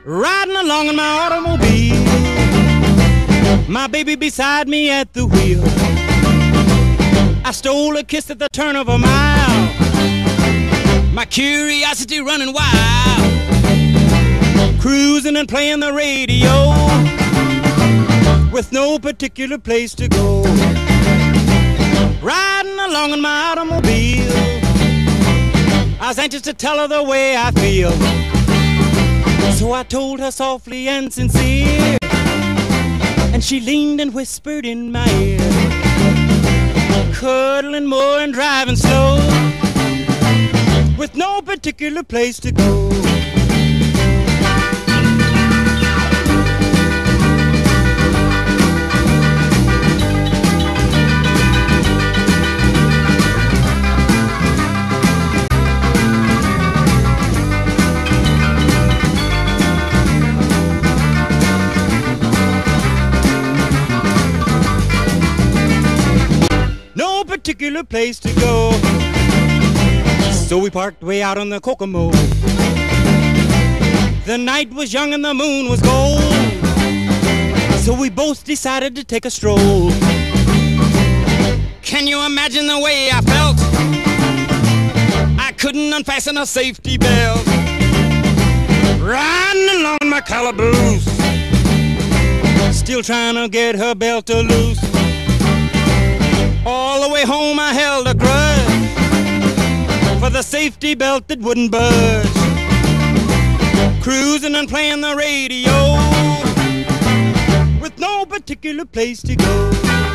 riding along in my automobile, my baby beside me at the wheel. I stole a kiss at the turn of a mile, my curiosity running wild, cruising and playing the radio with no particular place to go. Riding along in my automobile, I was anxious to tell her the way I feel. So I told her softly and sincere, and she leaned and whispered in my ear, cuddling more and driving slow with no particular place to go. No particular place to go. So we parked way out on the Kokomo. The night was young and the moon was gold, so we both decided to take a stroll. Can you imagine the way I felt? I couldn't unfasten a safety belt, riding along my calaboose, still trying to get her belt to loose. All the way home I held a grudge for the safety belt that wouldn't budge, cruising and playing the radio with no particular place to go.